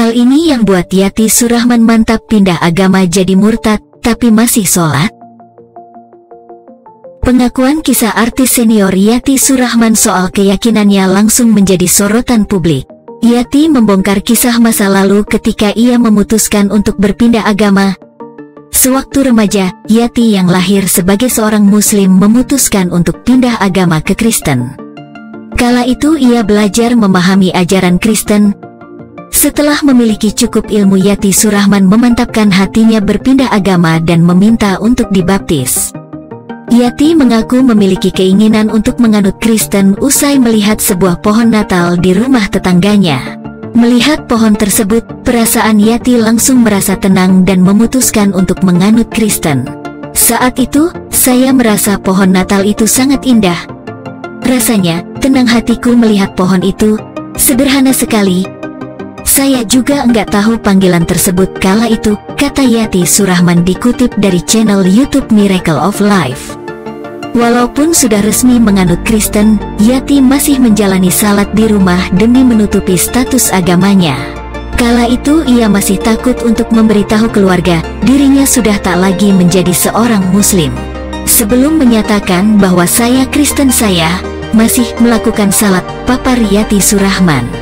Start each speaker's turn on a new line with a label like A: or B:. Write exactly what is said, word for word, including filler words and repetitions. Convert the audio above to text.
A: Hal ini yang buat Yati Surahman mantap pindah agama jadi murtad, tapi masih sholat. Pengakuan kisah artis senior Yati Surahman soal keyakinannya langsung menjadi sorotan publik. Yati membongkar kisah masa lalu ketika ia memutuskan untuk berpindah agama. Sewaktu remaja, Yati yang lahir sebagai seorang muslim memutuskan untuk pindah agama ke Kristen. Kala itu ia belajar memahami ajaran Kristen. Setelah memiliki cukup ilmu, Yati Surahman memantapkan hatinya berpindah agama dan meminta untuk dibaptis. Yati mengaku memiliki keinginan untuk menganut Kristen usai melihat sebuah pohon Natal di rumah tetangganya. Melihat pohon tersebut, perasaan Yati langsung merasa tenang dan memutuskan untuk menganut Kristen. Saat itu, saya merasa pohon Natal itu sangat indah. Rasanya, tenang hatiku melihat pohon itu, sederhana sekali. Saya juga enggak tahu panggilan tersebut kala itu, kata Yati Surahman dikutip dari channel YouTube Miracle of Life. Walaupun sudah resmi menganut Kristen, Yati masih menjalani salat di rumah demi menutupi status agamanya. Kala itu ia masih takut untuk memberitahu keluarga, dirinya sudah tak lagi menjadi seorang muslim. Sebelum menyatakan bahwa saya Kristen, saya masih melakukan salat, papar Yati Surahman.